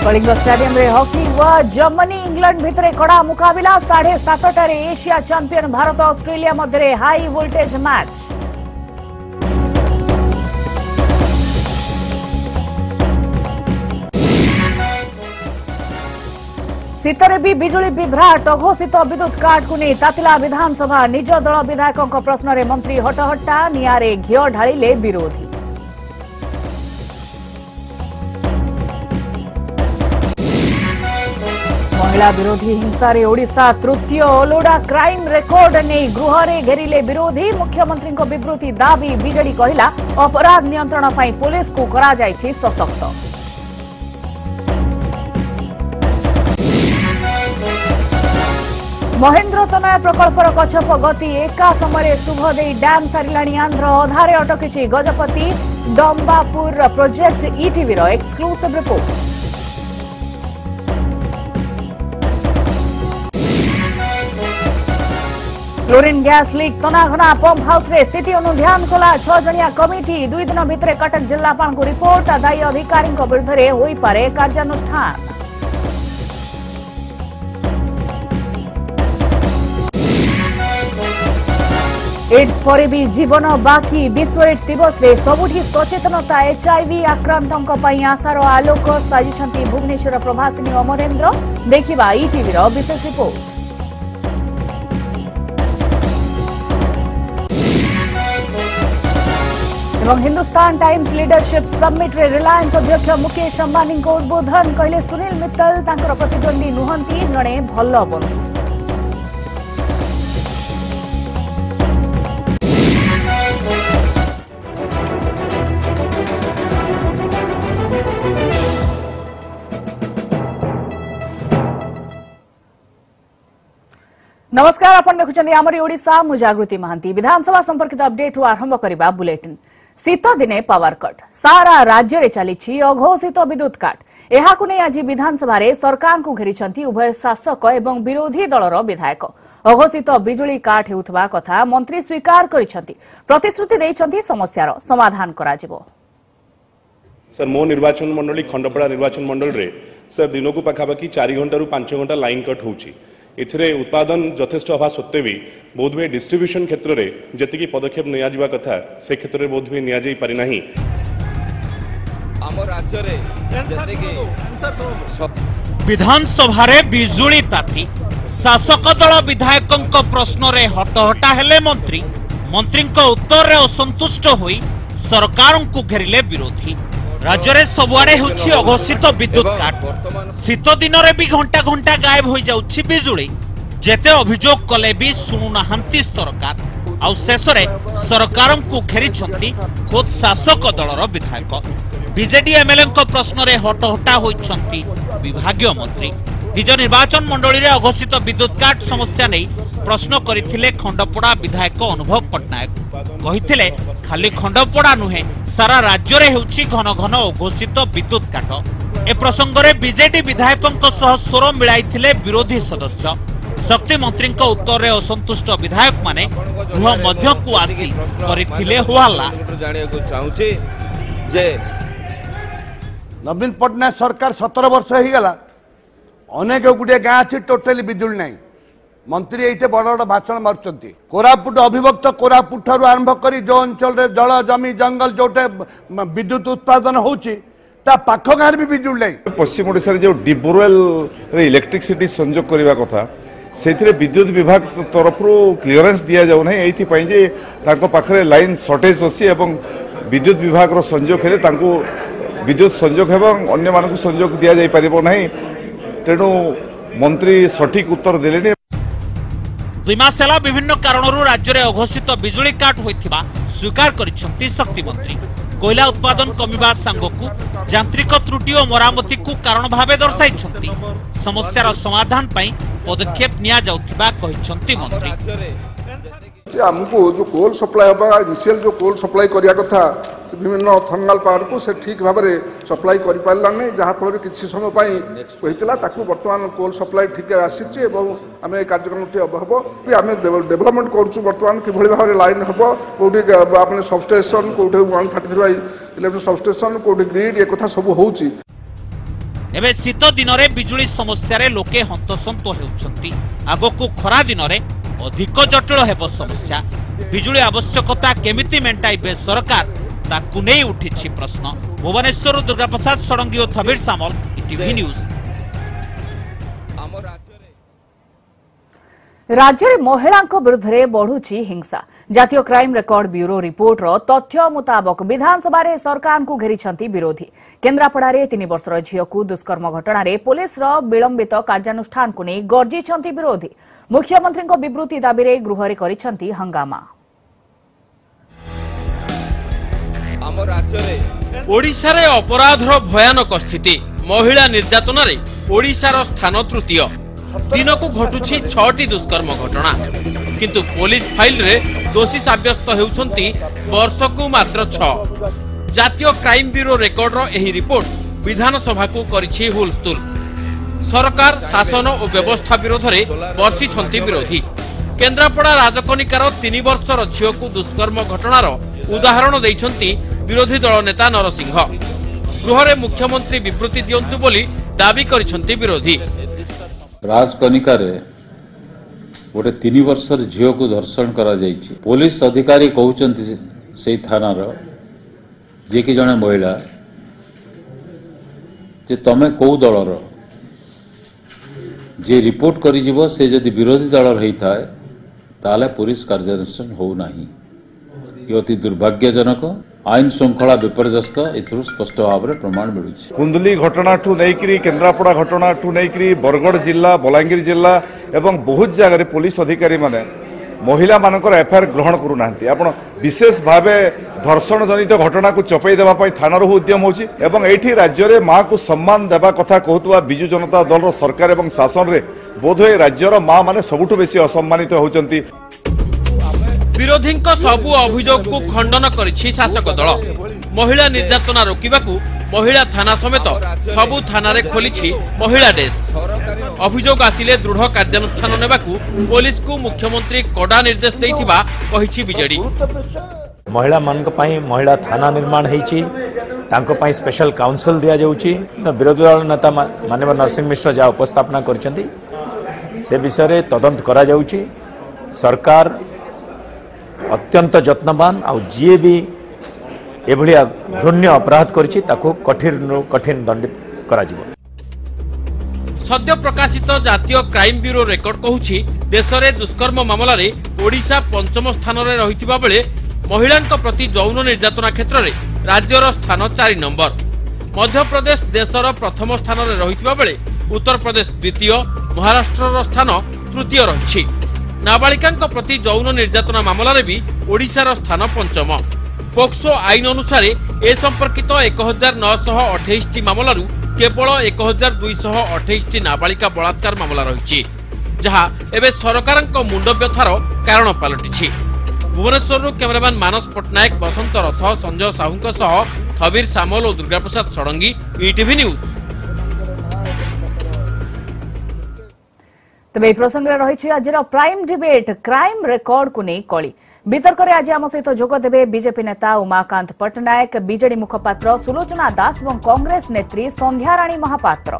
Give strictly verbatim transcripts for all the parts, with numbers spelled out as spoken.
Kalinga stadium रे hockey व Germany England भितर कड़ा मुकाबला साढ़े सातटार एशिया चैंपियन भारत ऑस्ट्रेलिया मध्य हाई वोल्टेज मैच। शीतरे भी बिजुली विभ्राट अघोषित विद्युत काट को नहीं तातिला विधानसभा निज दल विधायकों प्रश्न में मंत्री हटहट्टा निआरे घिओ ढालिले विरोधी। महिला विरोधी हिंसा रे ओडिशा तृतीय ओलोडा क्राइम रेकर्ड नहीं गृह रे घेरिले विरोधी मुख्यमंत्री को विवृति दाबी बीजेडी कहला अपराध नियंत्रण पाई पुलिस को करा जायछि सशक्त। महेंद्र तनय प्रकल्पर कछप गति एका समय शुभदे डैम सारिलाणी आंध्र अधारे अटकी गजपति डंबापुर प्रोजेक्ट ईटीवी रो exclusive report. Chlorine gas leak तनाघना पंप हाउस रे स्थिति अनुध्यान कला छह जनिया कमिटी दुई दिन भितर कटक जिलापाल को रिपोर्ट दायी अधिकारी विरुद्ध में होई पारे कार्यानुष्ठान। एड्स पर भी जीवन बाकी विश्व एड्स दिवस रे सबुठी सचेतनता एचआईवी आक्रांतों पई आशार आलोक साजिशंती भुवनेश्वर प्रभासिनी अमरेंद्र देखिबा ईटीवी रो विशेष रिपोर्ट। एवं हिंदुस्तान टाइम्स लीडरशिप समिट रे रिलायंस अध्यक्ष मुकेश अंबानी को उद्बोधन कहले सुनील मित्तल तांकर प्रतिद्वंदी नुहंती जणे भल बंधु। नमस्कार आपण देखुछन्ती हमरी ओडिशा मु जागृति महांती। विधानसभा संपर्कित अपडेट आरंभ करिबा बुलेटिन। शीत दिने पावर कट सारा राज्य रे चली अघोषित विद्युत काट एहाकु नै आज विधानसभा रे सरकार को घेरिछन्ती उभय शासक एवं विरोधी दलर विधायक। अघोषित बिजुली काट हेउथबा कथा मंत्री स्वीकार करिछन्ती प्रतिश्रुति दैछन्ती समस्यार समाधान कराजिबो। सर मो निर्वाचन मंडली खंडपड़ा निर्वाचन मंडल रे सर दिन को पाखापाखि चार घंटा रु पांच घंटा लाइन कट होउची। एथिरे उत्पादन यथेष्ट हवा सत्वे भी बोधवे डिस्ट्रीब्यूशन क्षेत्र में जी पदक्षेप निया जिबा कथा से क्षेत्र में बोधवे निया जाई पारि नाही। विधानसभा रे बिजुली ताती शासक दल विधायकों प्रश्न रे हटहटा हेले मंत्री मंत्री उत्तर रे असंतुष्ट होई सरकार को घेरिले विरोधी। राज्य रे सबुआडे होछि अघोषित विद्युत काट शीत दिन रे भी घंटा घंटा गायब हो जाउछि बिजुली जेते अभियोग कले भी सुनु नाहंती सरकार आउ शेष रे सरकार को घेरिछंती खुद शासक दलर विधायक। बीजेडी एमएलए को प्रश्न रे हटहटा होइछंती विभागीय मंत्री। निज निर्वाचन मंडली रे अघोषित विद्युत काट समस्या नै प्रश्न करिथिले खंडपड़ा विधायक अनुभव पटनायक। कहिथिले खाली खंडपड़ा नुहे सारा राज्य रे हेउछि घन घन अघोषित विद्युत काट। ए प्रसंग रे बीजेडी विधायकों सह स्वर मिलाइथिले विरोधी सदस्य। शक्ति मंत्री को उत्तर रे असंतुष्ट विधायक माने गृह मध्य को आसी करिथिले होहल्ला। जानिया को चाहूछि जे नवीन पटनायक सरकार सत्रह वर्ष हो गला अनेक गुटे गाँ अच्छी टोटाली बिजुली नहीं मंत्री ये बड़ बड़ भाषण मार्च कोरापुट अभिभक्त कोरापुट ठार आरंभ कर जो अंचल जल जमी जंगल जोटे विद्युत उत्पादन होची ता पाख गाँव भी बिजुली नहीं। पश्चिम ओडिशा रे जो डिबोरवेल रे इलेक्ट्रिसिटी संयोग करने कथा से विद्युत विभाग तरफ क्लीयरेंस दि जाऊ ना ये जे तांको पाखरे लाइन सर्टेज अच्छी एवं विद्युत विभाग रो संयोग हेले तांको विद्युत संयोग एवं अन्य मानक संयोग दि जाई परिबो नहीं। तेणु मंत्री सठिक उत्तर देले। दुई मास ହେଲା विभिन्न कारणरू राज्य रे अघोषित बिजुली काट होइथिबा स्वीकार करिसंती शक्ति मंत्री। कोयला उत्पादन कमिबा सांगकू यांत्रिक त्रुटि और मरामती को कारण भावे दर्शाइछंती। समस्यार समाधान पई पदक्षेप निया जाउथिबा कहिसंती मंत्री। हमको जो कोल सप्लाई होगा इनिशियल जो कोल सप्लाई करिया कथा विभिन्न थर्माल पावर को से ठीक भाव में सप्लाई कर पारा नहीं जहाँफल किसी समय होता ताकू बर्तमान कोल सप्लाई ठीक आसी आम कार्यक्रम हम आम डेभलपमेंट करुँ बर्तमान कि भाव में लाइन हम कौटी अपने सबस्टेशन कौटे one thirty three electric substation कौटे ग्रिड ये कथा सब होची। एबे शीत दिन में बिजुली समस्या रे लोके हंतसंत होउछंती। आगकू खरा दिन में अधिक जटिल हेब समस्या। बिजुली आवश्यकता केमिति मेंटाइबे सरकार ताकू नहीं उठिछि प्रश्न। भुवनेश्वर दुर्गा प्रसाद षडंगी और थबीर सामल, टीवी न्यूज। राज्य में महिलांक विरुद्ध में बढ़ुची हिंसा। जातीय क्राइम रेकर्ड ब्यूरो रिपोर्ट रो तथ्य मुताबक विधानसभा रे सरकार को घेरी विरोधी। केन्द्रापड़ा तीन वर्षर झील को दुष्कर्म घटना पुलिस रो विलंबित कार्यानुष्ठान को नहीं गर्जी विरोधी। मुख्यमंत्री विवृत्ति दाबी रे गृह रे करिसेंती हंगामा। ओडिशा रे अपराधर भयानक स्थिति। महिला निर्यातन रे ओडिशार स्थान तृतीय। दिन को घटुछि छटी दुष्कर्म घटना, किंतु पुलिस फाइल रे दोषी साब्यस्त हेउछंती वर्ष को मात्र छ। जातीय क्राइम ब्यूरो रेकर्ड रो एही रिपोर्ट विधानसभा को करिछि हुलस्तुल। सरकार शासन और व्यवस्था विरोध रे बर्षिछंती विरोधी। केन्द्रापड़ा राजकनिकार तीन वर्षर झील को दुष्कर्म घटनार उदाहरण दैछंती विरोधी दल नेता नरसिंह। गृह रे मुख्यमंत्री विवृत्ति दियंतु बोली दाबी करिछंती विरोधी। राजकनिका रे गोटे तीन वर्षर झील को धर्षण करा जाइछि। पुलिस अधिकारी कहउचंती सेई थानार जे कि जने महिला जे तमे को दलर जे रिपोर्ट करि जिवो से जदि विरोधी दल रही थाए ताले पुलिस कार्यानुष्ठान हो नाही। ये अति दुर्भाग्यजनक। आईन श्रृंखला विपर्यस्त एथुरु स्पष्ट भाव में प्रमाण मिलुछि। कुंदली घटना ठू नहीं केन्द्रापड़ा घटना ठू नहीं बरगड़ जिला बलांगीर जिला एवं बहुत जगह पुलिस अधिकारी माने महिला मानकर एफआईआर ग्रहण करू नाहंती। आपण विशेष भावे धर्षण जनित घटना को चपई देबा पई थानार उद्यम होछि एवं एठी राज्य रे मां को सम्मान देबा कथा कहतुवा बिजु जनता दल सरकार एवं शासन रे बोधय राज्यर मां माने सबुठु बेसी असम्मानित होचंती। विरोधी सबु अभियोग को खंडन करिछि शासक दल। महिला निर्यातना रोकिबाकू महिला थाना समेत सबु थाना रे खोलिछि महिला डेस्क। अभियोग आसिले दृढ़ कार्यानुष्ठान नेबाकू पुलिस को मुख्यमंत्री कड़ा निर्देश दैथिबा कहिछि बीजेडी। महिला मानक पई महिला थाना निर्माण हेछि, तांको पई स्पेशल काउंसिल दिया जाउछि। विरोधी दल नेता माननीय नरसिंह मिश्र जा उपस्थापना करछन्ती से विषय रे तदंत करा जाउछि। सरकार अत्यंत यत्नवान आ जी भी एभलिया घृण्य अपराध करिछि ताको कठिन कठिन दंडित करा जिवो। सद्य प्रकाशित जातीय क्राइम ब्यूरो रेकर्ड कहूछि देश में दुष्कर्म मामला रे ओडिशा पंचम स्थान रे रहिथिबा बेले महिलांक प्रति यौन निर्यातना क्षेत्र में राज्यर स्थान चार नंबर। मध्य प्रदेश देशर प्रथम स्थान रे रहिथिबा बेले उत्तर प्रदेश द्वितीय, महाराष्ट्र स्थान तृतीय रहिछि। नाबालिकांक प्रति यौन निर्यातना मामला रे भी ओडिशार स्थान पंचम। पोक्सो आईन अनुसार ए संपर्कित एक हजार नौश अठाईस टी मामलू केवल एक हजार दुईश अठाईस नाबालिका बलात्कार मामला रही, जहाँ एवं सरकार मुंड व्यथार कारण पलटि। भुवनेश्वर कैमरामैन मानस पट्टनायक, बसंत रथ, संजय साहू थबीर सामल और दुर्गा प्रसाद षडंगी, ईटीवी न्यूज। तेज प्रसंग रही आज प्राइम डिबेट क्राइम रेकर्ड को नहीं कली। वितर्क में आज आम सहित जोगदेवे बीजेपी नेता उमाकांत पट्टनायक, बीजेडी मुखपात्र सुलोचना दास और कांग्रेस नेत्री संध्याराणी महापात्र।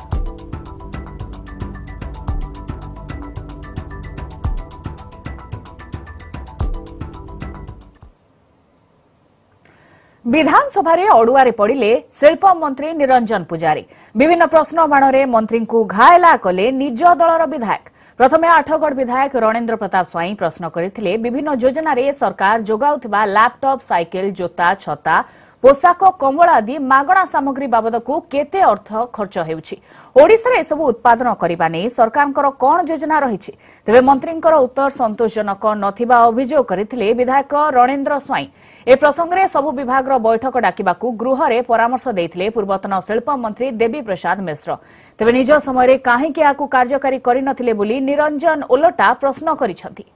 विधानसभा रे अड़ुआरे पड़िले शिल्प मंत्री निरंजन पुजारी। विभिन्न प्रश्न बाण मंत्री को घायला कले निज दलर विधायक। प्रथमे आठगढ़ विधायक रणेन्द्र प्रताप स्वाई प्रश्न करथिले विभिन्न योजना रे सरकार जोगाउथिबा लैपटॉप, साइकेल, जोता, छता, पोशाक, कंबल आदि मागणा सामग्री बाबद को केते अर्थ खर्च हेउछि। ओडिसा रे सब उत्पादन करिबा नै सरकारଙ୍କର कोन योजना रहिछि। तबे मंत्रीଙ୍କର उत्तर संतोषजनक नथिबा अभियोग करथिले विधायक रणेन्द्र स्वाई। ए प्रसंग रे सब विभाग रो बैठक डाकिबाकू गृह रे परामर्श दैथिले पूर्वतन शिल्प मंत्री देवी प्रसाद मिश्र। तबे निज समय रे काहे कि आकू कार्यकारी करि नथिले बोली निरंजन ओलटा प्रश्न करिसथि।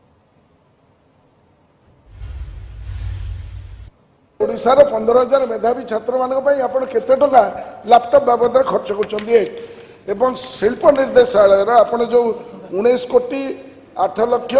ओडिशा रो पंद्रह हजार मेधावी छात्र मानक पई आपण केते टका लैपटॉप बाबद खर्च करछन्ती एवं शिल्प निर्देशालय रो आपण जो उन्नीस कोटी आठ लक्ष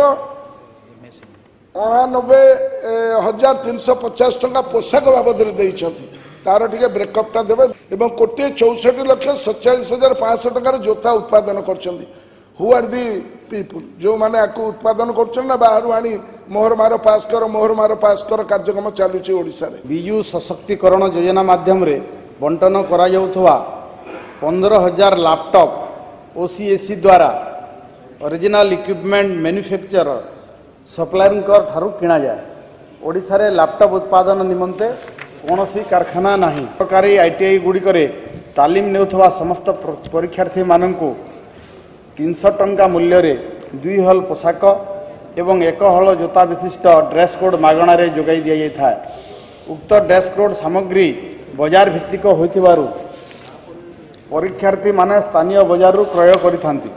अणानबे हजार तीन सौ पचास टका पोशाक बाबद देइछथि। तार टिके ब्रेकअपटा देवे एवं कोटे चौसठ लक्ष सैंतालीस हजार पाँच टकर जोता उत्पादन कर हु आर दी पीपुल जो मैंने आपको उत्पादन कर बाहर आनी मोहर मार पास कर मोहर मार पास कर कार्यक्रम चलुची ओडिशा रे विजु सशक्तिकरण योजना माध्यम रे बंटन करा जाउथवा पंद्रह हजार लैपटॉप ओसीएससी द्वारा ओरिजिनल इक्विपमेंट मैन्युफैक्चरर सप्लायर ठारू किना जाए ओडिशा रे लैपटॉप उत्पादन निमंते कौन सी कारखाना नहीं सरकारी आईटीआई गुड़िक तालीम नेउथवा समस्त परीक्षार्थी माननकु तीन सौ टंका मूल्य रे दुई हल पोशाक एवं एक हल जोता विशिष्ट ड्रेस कोड मागण रे जोगाई दिया जाए उक्त ड्रेस कोड सामग्री बाजार भित्तिक होइथिबारु परीक्षार्थी माने स्थानीय बाजार रु क्रय करिथांती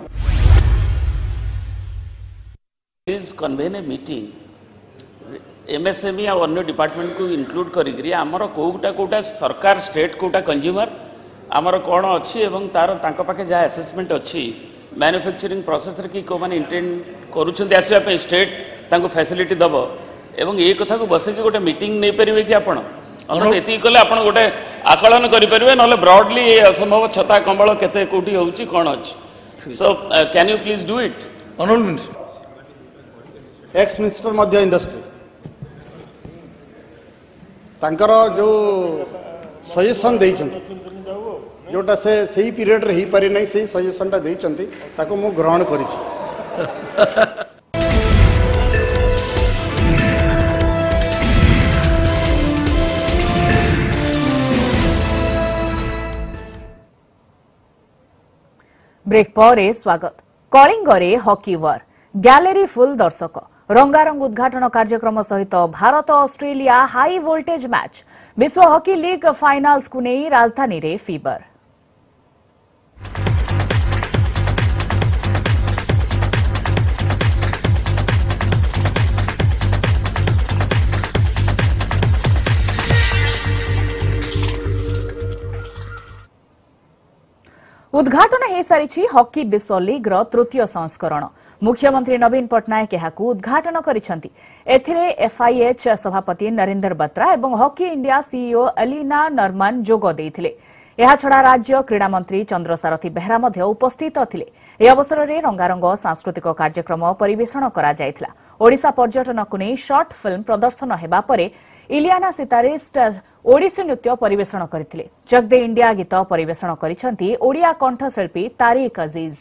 please convene a meeting MSME और अन्य डिपार्टमेंट को इंक्लूड करी आमर कोटा कोटा सरकार स्टेट कोटा कंज्यूमर आमर कौन अच्छी एवं तार तांको पाखे जहाँ असेसमेंट अच्छी मैन्युफैक्चरिंग प्रोसेस रे कि को माने इंटेंड करूछन्ते आसीबा पे स्टेट तांको फैसिलिटी दबो एवं ए कथा को बसे कि गोटे मीटिंग नै परिबे कि आपण अन एति कले आपण गोटे आकलन करि परिबे नले ब्रॉडली असंभव छता कंबळ केते कोठी होउची कोन अछि so can you please do it honourable minister ex minister मध्य इंडस्ट्री तांकर जो सजेशन देइछन्ते जोटा से सही पीरियड रे ही पारि नै सही सजेशन ता देइछन्ते ताको मु ग्रहण करिछि ब्रेक पर स्वागत कलिंगरे हॉकी वार गैलरी फुल दर्शक रंगारंग उद्घाटन कार्यक्रम सहित Bharat Australia high voltage match विश्व हॉकी लीग फाइनाल्स को नहीं राजधानी रे फीवर उद्घाटन हो सारी हॉकी विश्व लीग रो तृतीय संस्करण मुख्यमंत्री नवीन पट्टनायक यहाकू उद्घाटन करिसेंती एथिरे एफआईएच सभापति नरेंद्र बत्रा एवं hockey India CEO Elena Norman जोग देइथिले एहा छडा राज्य क्रीड़ा मंत्री चंद्रसारथी बेहरा मध्य उपस्थित थिले ए अवसर रे रंगारंग सांस्कृतिक कार्यक्रम परिवेषण करा जायथिला ओडिशा पर्यटन को नै शॉर्ट फिल्म प्रदर्शन हेबा परे इलियाना सितारिस्ट ओडिसी नृत्य परिवेषण करथिले जग दे इंडिया गीत परिवेषण करिसेंती ओडिया कंठशिल्पी तारिक अजीज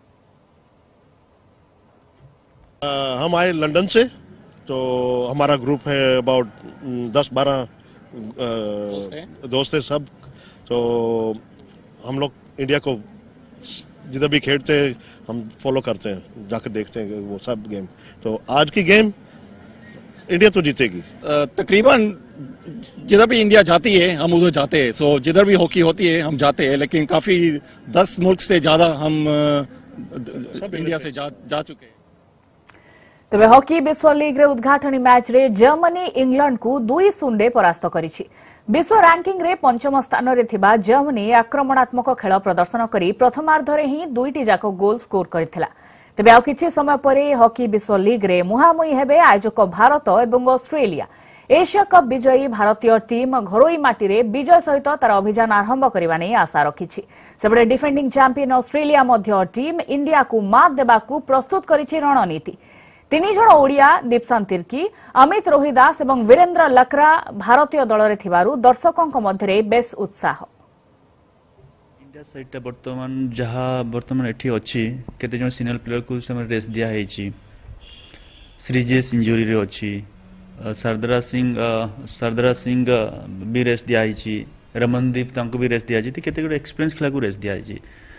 Uh, हम आए लंदन से तो हमारा ग्रुप है अबाउट दस बारह दोस्त है सब तो हम लोग इंडिया को जिधर भी खेलते हैं हम फॉलो करते हैं जाकर देखते हैं वो सब गेम तो आज की गेम इंडिया तो जीतेगी तकरीबन जिधर भी इंडिया जाती है हम उधर जाते हैं सो जिधर भी हॉकी होती है हम जाते हैं लेकिन काफी दस मुल्क से ज्यादा हम इंडिया से जा, जा चुके हैं तेबे हॉकी विश्व लीग रे उद्घाटनी मैच रे जर्मनी इंग्लैंड को दुई शून्य परास्त करिछि विश्व रैंकिंग रे पंचम स्थान रे थिबा जर्मनी आक्रमणात्मक खेल प्रदर्शन करी प्रथमार्ध रे ही दुईटी जाक गोल स्कोर करथिला तेबे आ किछि समय परे हॉकी विश्व लीग रे मुहामुही हेबे आयोजक भारत एवं ऑस्ट्रेलिया एशिया कप विजयी भारतीय टीम घरोई माटी रे विजय सहित तार अभियान आरंभ करबा नै आशा रखिछि सेबडे डिफेंडिंग चैंपियन ऑस्ट्रेलिया मध्य टीम इंडिया को मात देबाकू प्रस्तुत करिछि रणनीति तीन जन ओडिया दीपसान तिर्की अमित रोहिदास और वीरेन्द्र लकरा भारतीय दल रे थिबारु दर्शकों मध्य बेस उत्साह इंडिया साइड बर्तमान जहाँ बर्तमान एठी अछि केते जन सीनियर प्लेयर को समय रेस दिया हेछि श्रीजेश इंजुरी रे अछि सरदारा सिंह सरदारा सिंह भी रेस दिया हेछि रमनदीप तांको भी रेस दिया हेछि केते गुड एक्सपीरियंस खेला को रेस दिया हेछि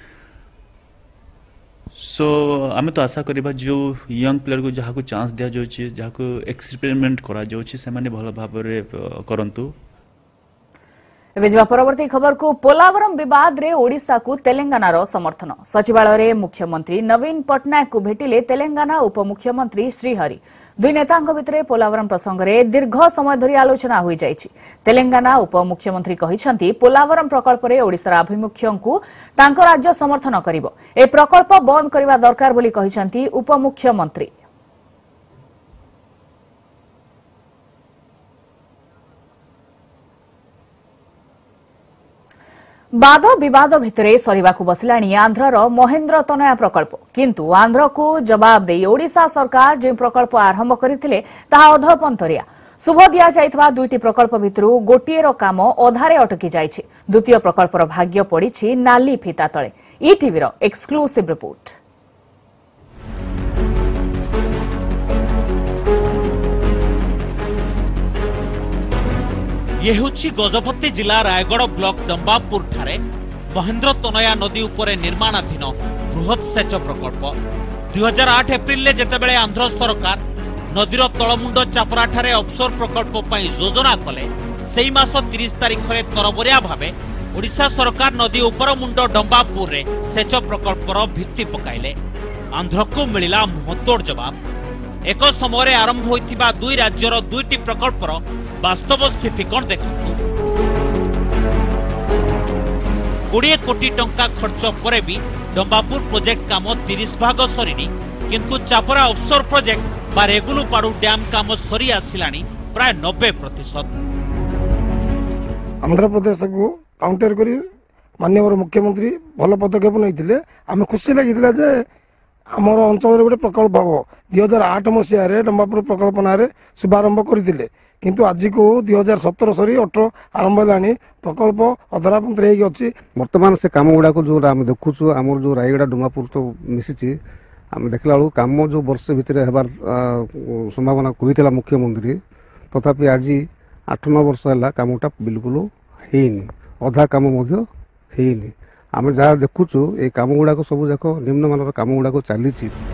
सो आम तो आशा करबा जो यंग प्लेयर को जहाँ को चांस दिया जाउछि जहाँ को एक्सपेरिमेंट करा जाउछि से माने भल भाव रे करंतु एबे जबा परवर्ती खबर को पोलावरम विवाद रे ओडिसा को तेलंगाना रो समर्थन सचिवालय रे मुख्यमंत्री नवीन पट्टनायक को भेटिले तेलंगाना उपमुख्यमंत्री श्रीहरि दुई नेतांक भितरे पोलावरम प्रसंग रे दीर्घ समय धरी आलोचना होई जायछि तेलंगाना उपमुख्यमंत्री कहिसंती पोलावरम प्रकल्प रे ओडिसा अभिमुख्यं को तांको राज्य समर्थन करिवो ए प्रकल्प बंद करबा दरकार बोली कहिसंती उपमुख्यमंत्री बाद विवाद भितरे सरिबाकु बसिलाणी आंध्रर महेंद्र तनया प्रकल्प किंतु आंध्र को जवाब दे ओडिशा सरकार जे प्रकल्प आरंभ करथिले ताहा अधपंतरिया शुभ दिया जाइतबा दुईटी प्रकल्प भितरु गोटिएर काम अधारे अटकी जाइछि द्वितीय प्रकल्पर भाग्य पड़िछि नाली फिता तळे ईटीवीर एक्सक्लूसिव रिपोर्ट। ये होछि गजपति जिला रायगढ़ ब्लॉक डंबापुर ठारे महेंद्र तनया नदी उपरे निर्माणाधीन बृहत सेच प्रकल्प दुई हजार आठ एप्रिल जेतेबेले आंध्र सरकार नदीर तलमुंड चापरा ठारे ऑफशोर प्रकल्प पई योजना कले सेई मास तीस तारिख रे तरबरिया भाबे ओडिशा सरकार नदी उपर मुंड डंबापुर रे सेच प्रकल्पर भित्ति पकाइले आंध्र को मिलिला महत्वपूर्ण जवाब एक समय आरंभ होइतिबा दुई राज्यर दुईटी प्रकल्पर वास्तव स्थिति कौन देखंतु कोड़े कोटी टंका खर्च परे भी डंबापुर प्रोजेक्ट काम तीस भाग सरीनी किंतु चापरा ऑफशोर प्रोजेक्ट बा रेगुलुपाड़ू डैम काम सरी आसिलानी प्राय नब्बे प्रतिशत। आंध्र प्रदेश को काउंटर करी माननीय मुख्यमंत्री भल पदक्षेप नहीं आम खुशी लगी जे आमर अंचल गोटे प्रकल्प हम दुई हजार आठ मसीह डंबापुर प्रकल्प ना शुभारंभ करते किंतु आज को दुई हजार सतर सरी अठर आरंभ है प्रकल्प अधरापंथर अच्छी बर्तमान से कम गुड़ाक जो आम देखुचु आम जो रायगड़ा डुमापुर तो मिसी आम देखला बेलू कम जो वर्ष भितर हबार संभावना कहता मुख्यमंत्री तथापि आज आठ नौ वर्ष है कमटा बिल्कुल होनी अधा कम होनी आम जहाँ देखुचु ये कम गुड़ाक सब जाक निम्नमान कम गुड़ाक चली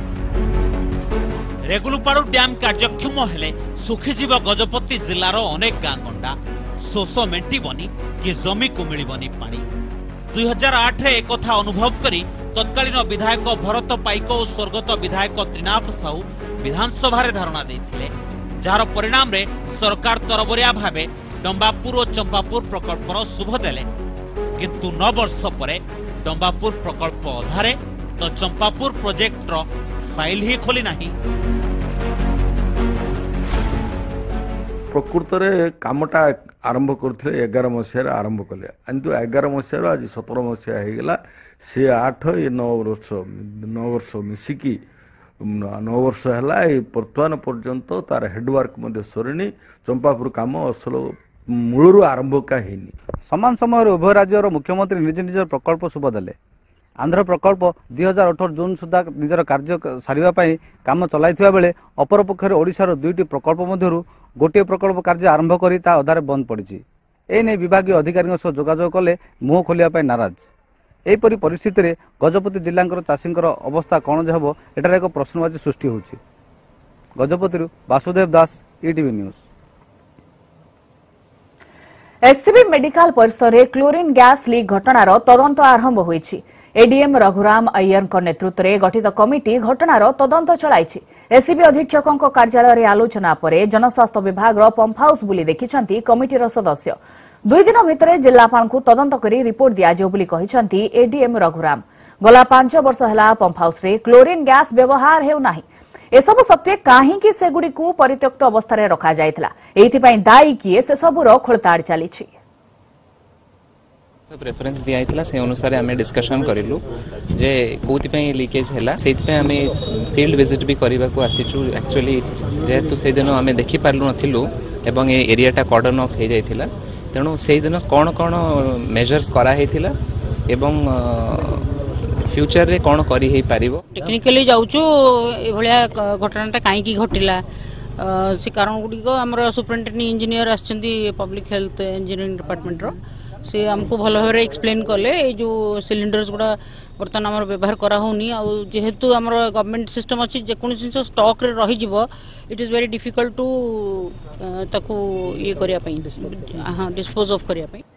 रेगुलुपाड़ू डैम कार्यक्षम हेले सुखीजीव गजपति जिलार अनेक गाँ गंडा शोष मेंटिबनी कि जमी को मिलबनी पानी दुई हजार आठ रे एक कथा अनुभव करी तत्कालीन विधायक भरत पाइक और स्वर्गत विधायक त्रिनाथ साहू विधानसभा धारणा देथिले जार परिणाम रे सरकार तरबरिया भावे डंबापुर और चंपापुर प्रकल्पर शुभ देले किंतु नौ वर्ष परे डंबापुर प्रकल्प अधारे तो चंपापुर प्रोजेक्ट रो फाइल ही खोली नहीं। प्रकृत में कामटा आरंभ करते एगार मसीह आरंभ कले किंतु एगार मसीह आज सतर मसीहा होगला सी आठ ये नौ वर्ष नौ वर्ष मिसिकी नौ वर्ष है बर्तमान पर्यंत तार हेडवर्क सरणी चंपापुर कम असल मूलर आरंभ का है समान समय उभय राज्यर मुख्यमंत्री निज निज प्रकल्प शुभ देले आंध्र प्रकल्प दुई हजार अठर जून सुधा निजर कार्य सारे काम चलाई बेले अपरपक्षर ओडिशार दुईटी प्रकल्प मध्यरु गोटे प्रकल्प कार्य आरंभ करी ता अधारे बंद पड़ी एने विभाग अधिकारी जोगाजोग कले मुह खोलिया नाराज एपरी परिस्थिति रे गजपति जिला चाषी अवस्था कौन जे हम एटार एक प्रश्नवाची सृष्टि होछि। Gajapati Vasudev Das ETV news. SCB medical परिसर में क्लोरीन गैस लीक घटनार तदंत आरंभ होइछि। एडीएम रघुराम अय्यर नेतृत्व में गठित कमिटी घटनार तदंत चलाइछि। एससीबी अधीक्षक कार्यालय में आलोचना पर जनस्वास्थ्य विभाग पंप हाउस बुली देखिछंती कमिटीर सदस्य दुई दिन भितर जिलापाल को तदंत करी रिपोर्ट दियाजियो बुली कहिछंती एडीएम रघुराम। गला पांच वर्ष है पंप हाउस रे क्लोरीन गैस व्यवहार हेउ नाही एसबु सत्वे काहींकि सेगुडी को परित्यक्त अवस्था रखा जाइतला एथिपाई दायी किए से सबुर खोलताड़ चलीछि। सब रेफरेंस दिया हितला से अनुसार आमे डिस्कशन करिलु जे कोथि लीकेज हैला सेति आमे फील्ड विजिट भी करबा को आसीचु एक्चुअली जेहेतु से दिन आमे देखि पारलु नथिलु एवं ए एरियाटा कॉर्डन ऑफ हे जाइतिला तेणु से दिन कौन कौन मेजर्स करा हेतिला एवं फ्यूचर रे कौन करी हे पारिबो टेक्निकली जाउचु ए भलिया घटनाटा काई की घटिला से कारण गुडी को हमर सुपरिटेंडेंट इंजीनियर आछंती पब्लिक हेल्थ इंजीनियरिंग डिपार्टमेंट रो से हमको भल भाव एक्सप्लेन कले ये जो सिलिंडर्स गुड़ा बर्तमान आम व्यवहार करा होनी आ जेहेतु आम गवर्नमेंट सिस्टम अच्छी जेको जिन स्टॉक रे रही जीवो it is very difficult to ताकू ये करिया पई हां डिस्पोज ऑफ करिया पई।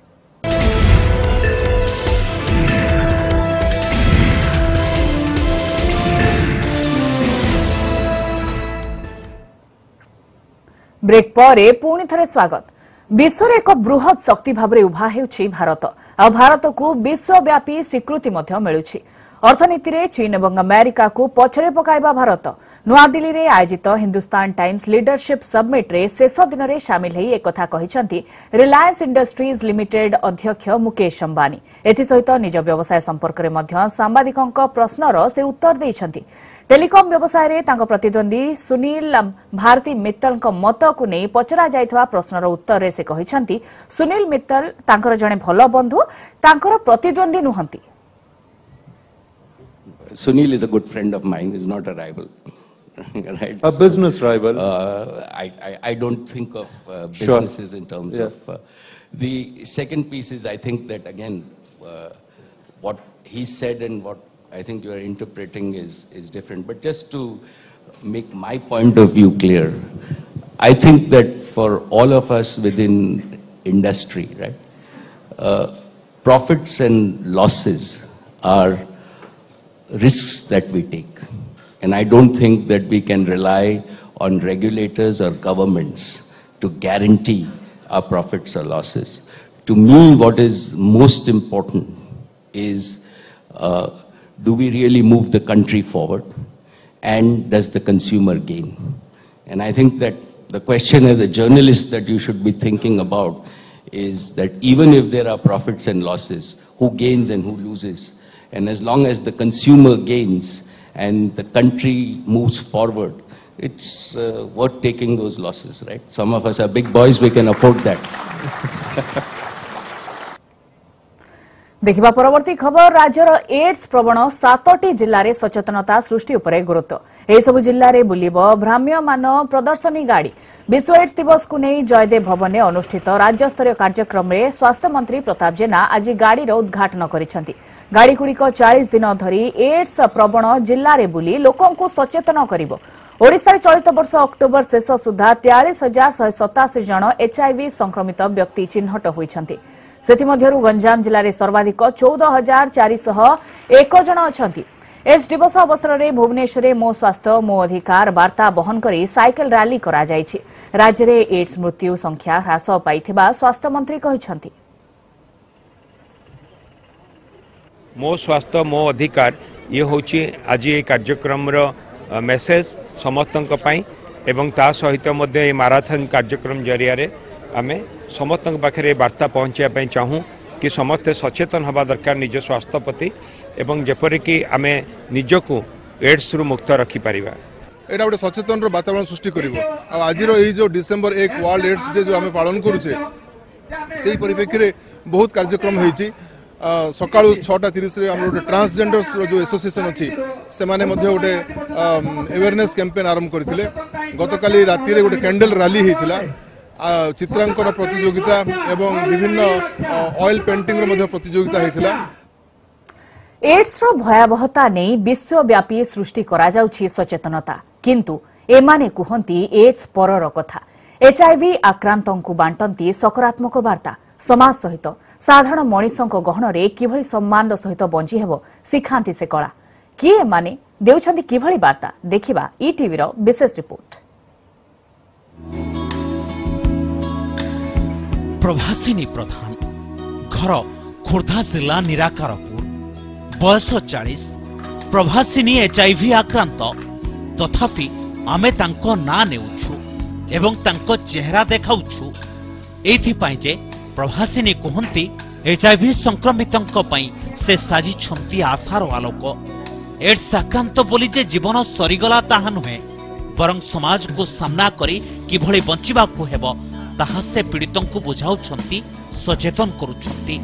ब्रेक पर पुणी थरे स्वागत। विश्व एक बृहत शक्ति भाव उभा होउछि भारत आ भारत को विश्वव्यापी स्वीकृति मिलुछि। अर्थनीति रे चीन एवं अमेरिका को पछरे पकाइबा भारत नुआ दिल्ली रे आयोजित हिंदुस्तान टाइम्स लीडरशिप समिट रे शेष दिन रे शामिल हेई एक कथा कहिसंती रिलायंस इंडस्ट्रीज लिमिटेड अध्यक्ष मुकेश अंबानी। एथि सहित निज व्यवसाय संपर्क रे मध्य सांबादिकंक प्रश्नर से उत्तर देइछंती। टेलीकॉम व्यवसाय रे तांको प्रतिद्वंदी सुनील भारती मित्तल मत को नहीं पचरा जाइथवा प्रश्नर उत्तर रे से कहिसंती सुनील मित्तल तांकर जणे भलो बंधु तांकर प्रतिद्वंदी नुहंती। Sunil is a good friend of mine. He's not a rival. Right? A business rival. Uh, I, I, I don't think of uh, Sure. businesses in terms Yeah. of... Uh, the second piece is, I think that, again, uh, what he said and what I think you are interpreting is, is different. But just to make my point of view clear, I think that for all of us within industry, right, uh, profits and losses are risks that we take. And I don't think that we can rely on regulators or governments to guarantee our profits or losses. To me, what is most important is, uh, do we really move the country forward? And does the consumer gain? And I think that the question as a journalist that you should be thinking about is that even if there are profits and losses, who gains and who loses? And as long as the consumer gains and the country moves forward, it's uh, worth taking those losses, right? Some of us are big boys, we can afford that. देखिबा परवर्ती खबर राज्यर ads प्रवण सातटी जिल्ला रे सचेतनता सृष्टि उपरे गुरुत्व एही सब जिल्ला रे बुलिबो भ्राम्यमान प्रदर्शनी गाड़ी। विश्व एड्स दिवस को नहीं जयदेव भवन में अनुष्ठित राज्य स्तरीय कार्यक्रम में स्वास्थ्य मंत्री प्रताप जेना आज गाड़ी उद्घाटन करिसेंती। गाड़ी गुड़िक चालीस दिन धरी एड्स प्रवण जिल्ला रे बुली लोकन को सचेतन करिवो। ओडिशा चलित वर्ष अक्टोबर शेष सुधा तेयालीस हजार शहे सतासी जन एचआईवी संक्रमित व्यक्ति चिन्हट होइछंती। सेथिमध्यरु गंजाम जिल्ला रे सर्वाधिक चौदह हजार चार सौ एक जन अछंती। एड्स दिवस अवसर में भुवनेश्वर मो स्वास्थ्य मो अधिकार वार्ता बहन करी साइकेल रैली करा जायछि। राज्य में एड्स मृत्यु संख्या ह्रास पाइथिबा स्वास्थ्य मंत्री कहिसंती। मो स्वास्थ्य मो अधिकार ये होची आज ये कार्यक्रम रो मेसेज समस्तक पई एवं ता सहित मध्ये मैराथन कार्यक्रम जरिया रे आमे समस्तक पाखरे वार्ता पहुंचाई चाहूँ कि समस्ते सचेतन हवा दरकार निज स्वास्थ्य प्रति एवं जेपरि कि आमे निजको एड्स रु मुक्त रखि परिबा। एटा गोटे सचेतन वातावरण सृष्टि करिवो। आ आज रो जो डिसेंबर एक वर्ल्ड एड्स डे जो आमे पालन करूचे सेही परिप्रेक्षी रे बहुत कार्यक्रम हेछि। सकाळु छटा तीस रे हमर ट्रांसजेंडर्स जो एसोसिएशन अछि से माने मध्ये गोटे अवेयरनेस कैंपेन आरंभ करथिले। गतकाली राति रे गोटे कैंडल रैली हेतिला। चित्रांकन प्रतियोगिता एवं विभिन्न ऑयल पेंटिंग रो मध्ये प्रतियोगिता हेतिला। एड्स रो भयावहता नहीं विश्वव्यापी सृष्टि करा जाउछि सचेतनता किंतु एमाने कुहंती एड्स परर कथा। एचआईवी आक्रांतंकु बांटंती सकारात्मक वार्ता। समाज सहित साधारण मनीषक गहन रे किभଳି सम्मान सहित बंची हेबो सिखांती से कला। किए एमाने देउछंती किभଳି वार्ता देखिबा ईटीवी रो विशेष रिपोर्ट। प्रभासिनी प्रधान घर खोर्धा जिला निराकारपुर बयस चालीस प्रभासिनी एचआईवी आक्रांत तथापि आमे तांको ना नेउछु एवं तांको चेहरा देखाउछु एथिपाई जे प्रभासिनी कहंती एचआईवी संक्रमितंको पई से साजी छंती आशार आलोक। एड्स आक्रांत बोली जे जीवन सरीगला ताहा नुहे बरं समाज को सामना करी किभଳି बंचिबाकू हेबो ताहा से पीड़ितंकु बुझाउछंती सचेतन करूछंती।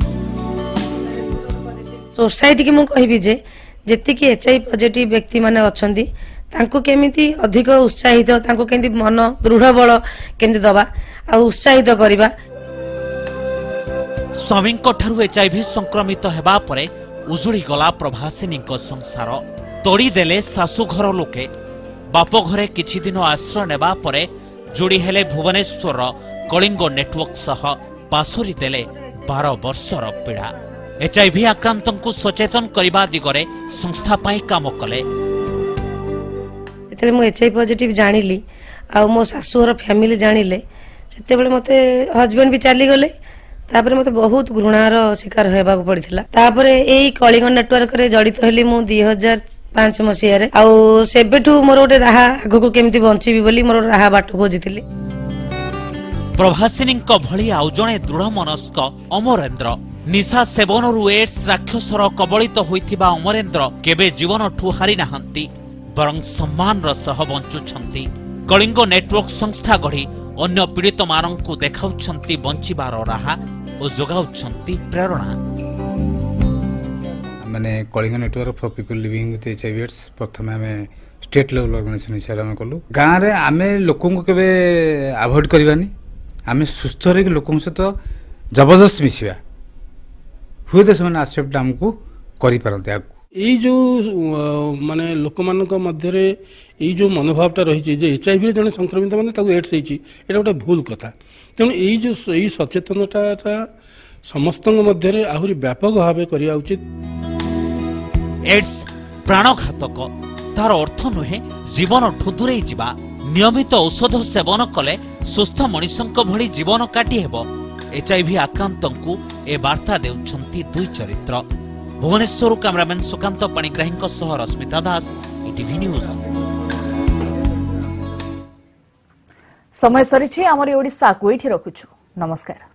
सोसाइटी की मु कहबी जे जेति की एचआईवी पॉजिटिव व्यक्ति माने अछंती तांको केमिति अधिक उत्साहित तांको केमिति मन दृढ़ बल केमिति दबा आ उत्साहित करिबा। स्वामींको ठारू एचआईवी संक्रमित हेबा परे उजुड़ी गला प्रभासिनीको संसार। तोड़ी देले शाशुघर लोके बाप घरे किछि दिन आश्रय नेबा परे जोड़ी हेले भुवनेश्वर कलिंग नेटवर्क सह पासोरी देले बारह वर्षर पीड़ा। एचआईवी आक्रांतंकु सचेतन करबा दिगरे संस्था पाई काम कले। जेतेले मु एचआईवी पॉजिटिव जानिली आ मो सासुर फैमिली जानिले सेते बेले मते हस्बैंड भी चली गले तापर मते बहुत घृणार शिकार हेबाक पड़िथिला तापर एई कलिंग नेटवर्क रे जड़ित हेली मु दो हज़ार पाँच मसिया रे आ सेबेठु मोर गोटे राहा आगको केमती बंचीबी बोली मोर राहा बाट खोजिथिली। प्रभासिनी भली आउ जणे दृढ़ मनस्क अमरेन्द्र निशा सेवनरु एड्स राक्षसर कबलित होइथिबा अमरेन्द्र केबे जीवनठु हारि नाहंती बरं सम्मानर सह बंचुछंती। कलिंग नेटवर्क संस्था गढ़ी अन्य पीड़ित मानंकु देखाउछंती बंचिबार राहा और जोगाउछंती प्रेरणा। माने Kalinga network for people living with HIV AIDS प्रथम हमें स्टेट लेवल ऑर्गेनाइजेशन हिसाब में कलु गाँव में आम लोक केवे अवॉइड करवानी आम सुस्थ रही लोक सहित जबरदस्त मिसवा हुए तो से आक्सेप्ट आमको करें यही जो माने लोक मान मध्य यही जो मनोभावटा रही एच आई वी जन संक्रमित मैंने एड्स होती गोटे भूल कथा तेणु यही जो यही सचेतनता समस्त मध्य आहरी व्यापक भाव करिया उचित। एड्स प्राणघातक तार अर्थ नुहे जीवन ठू दूरे जीवा नियमित औषध सेवन कले सुस्थ मनीषंक भली जीवन काटी हेबो एचआईवी आक्रांतंकु ए वार्ता देउछंती दुई चरित्र। भुवनेश्वर कैमरामैन सुकांत पाणिग्राही सह रश्मिता दास ईटीवी न्यूज। समय सरी आमर ओडिशा को एठी रखुछु नमस्कार।